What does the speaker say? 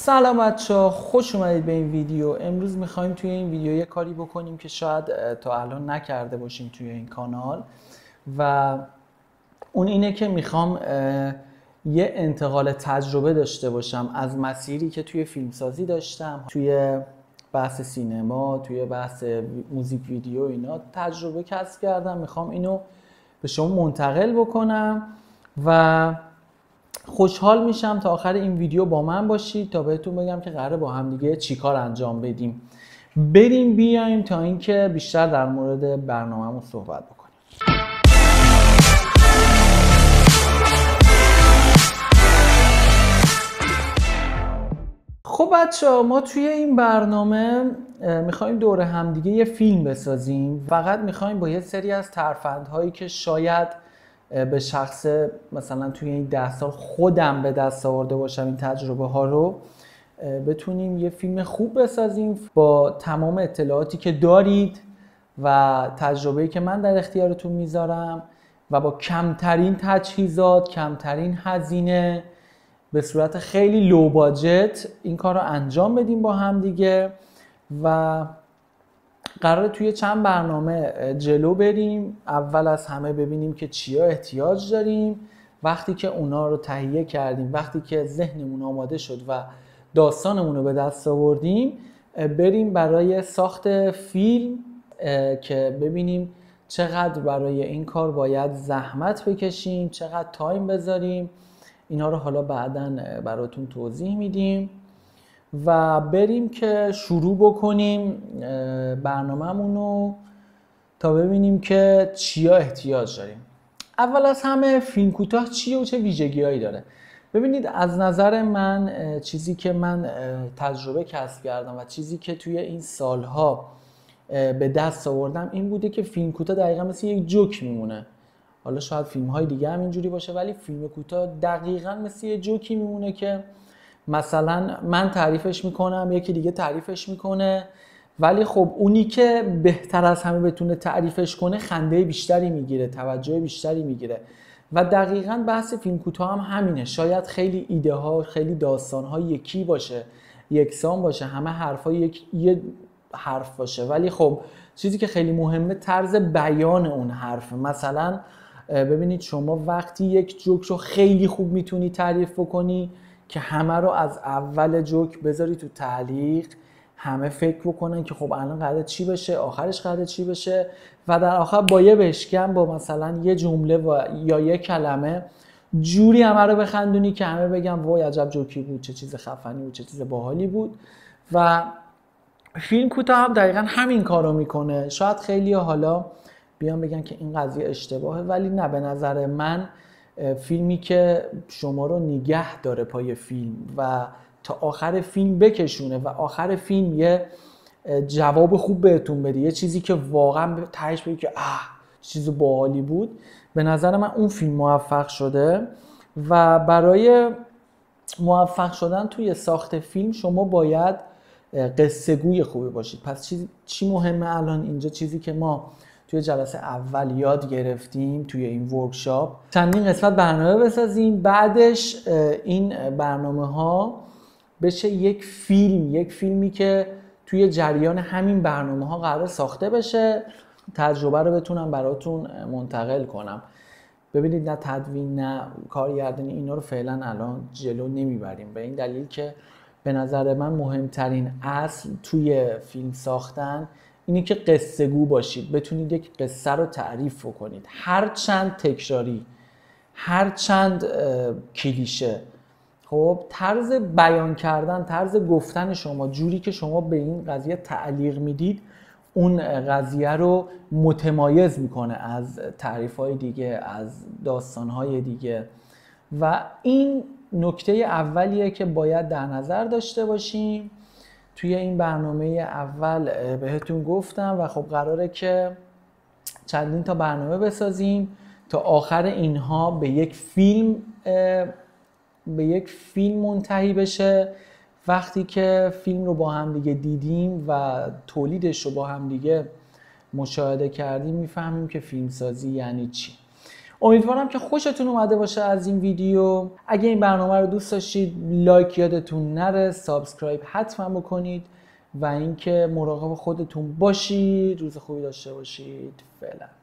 سلام بچه‌ها، خوش اومدید به این ویدیو. امروز میخوایم توی این ویدیو یه کاری بکنیم که شاید تا الان نکرده باشیم توی این کانال و اون اینه که میخوام یه انتقال تجربه داشته باشم از مسیری که توی فیلمسازی داشتم، توی بحث سینما، توی بحث موزیک ویدیو، اینا تجربه کسب کردم. میخوام اینو به شما منتقل بکنم و خوشحال میشم تا آخر این ویدیو با من باشید تا بهتون بگم که قراره با هم دیگه چیکار انجام بدیم. بریم بیایم تا اینکه بیشتر در مورد برنامه‌مون صحبت بکنیم. خب بچه‌ها، ما توی این برنامه میخوایم دور هم دیگه یه فیلم بسازیم. فقط میخوایم با یه سری از ترفندهایی که شاید به شخص مثلا توی این 10 سال خودم به دست آورده باشم این تجربه ها رو، بتونیم یه فیلم خوب بسازیم با تمام اطلاعاتی که دارید و تجربه‌ای که من در اختیارتون میذارم و با کمترین تجهیزات، کمترین هزینه، به صورت خیلی لو باجت این کار رو انجام بدیم با هم دیگه و قراره توی چند برنامه جلو بریم. اول از همه ببینیم که چیا احتیاج داریم. وقتی که اونا رو تهیه کردیم، وقتی که ذهنمون آماده شد و داستانمون رو به دست آوردیم، بریم برای ساخت فیلم که ببینیم چقدر برای این کار باید زحمت بکشیم، چقدر تایم بذاریم. اینا رو حالا بعداً براتون توضیح میدیم و بریم که شروع بکنیم برنامه‌مون رو تا ببینیم که چیا احتیاج داریم. اول از همه فیلم کوتاه چیه و چه ویژگی‌هایی داره؟ ببینید، از نظر من چیزی که من تجربه کسب کردم و چیزی که توی این سالها به دست آوردم این بوده که فیلم کوتاه دقیقاً مثل یک جوک میمونه. حالا شاید فیلم‌های دیگه هم اینجوری باشه، ولی فیلم کوتاه دقیقاً مثل یک جوکی میمونه که مثلا من تعریفش میکنم، یکی دیگه تعریفش میکنه، ولی خب اونی که بهتر از همه بتونه تعریفش کنه خنده بیشتری میگیره، توجه بیشتری میگیره. و دقیقاً بحث فیلم کوتاه هم همینه. شاید خیلی ایده ها، خیلی داستان ها یکی باشه، یکسان باشه، همه حرفا یه حرف باشه، ولی خب چیزی که خیلی مهمه طرز بیان اون حرف. مثلا ببینید، شما وقتی یک جوک رو خیلی خوب میتونی تعریف بکنی که همه رو از اول جوک بذاری تو تعلیق، همه فکر بکنن که خب الان قراره چی بشه، آخرش قراره چی بشه، و در آخر با یه بشکن، با مثلا یه جمله یا یه کلمه جوری همه رو بخندونی که همه بگن وای عجب جوکی بود، چه چیز خفنی بود، چه چیز باحالی بود. و فیلم کوتاه هم دقیقاً همین کارو میکنه. شاید خیلی حالا بیان بگن که این قضیه اشتباهه، ولی نه، به نظر من فیلمی که شما رو نگه داره پای فیلم و تا آخر فیلم بکشونه و آخر فیلم یه جواب خوب بهتون بده، یه چیزی که واقعا تهش بگید که چیز باحالی بود، به نظر من اون فیلم موفق شده. و برای موفق شدن توی ساخت فیلم شما باید قصه گوی خوبی باشید. پس چی مهمه الان اینجا؟ چیزی که ما توی جلسه اول یاد گرفتیم توی این ورکشاپ، چندین قسمت برنامه بسازیم، بعدش این برنامه ها بشه یک فیلمی که توی جریان همین برنامه ها قرار ساخته بشه. تجربه رو بتونم براتون منتقل کنم. ببینید، نه تدوین نه کارگردانی اینا رو فعلا الان جلو نمیبریم، به این دلیل که به نظر من مهمترین اصل توی فیلم ساختن اینی که قصه گو باشید، بتونید یک قصه رو تعریف کنید، هر چند تکراری، هر چند کلیشه. خب طرز بیان کردن، طرز گفتن شما، جوری که شما به این قضیه تعلیق میدید، اون قضیه رو متمایز میکنه از تعریف‌های دیگه، از داستان‌های دیگه. و این نکته اولیه که باید در نظر داشته باشیم. توی این برنامه اول بهتون گفتم و خب قراره که چندین تا برنامه بسازیم تا آخر اینها به یک فیلم منتهی بشه. وقتی که فیلم رو با هم دیگه دیدیم و تولیدش رو با هم دیگه مشاهده کردیم، میفهمیم که فیلمسازی یعنی چی. امیدوارم که خوشتون اومده باشه از این ویدیو. اگه این برنامه رو دوست داشتید لایک یادتون نره، سابسکرایب حتما بکنید و اینکه مراقب خودتون باشید. روز خوبی داشته باشید. فعلا.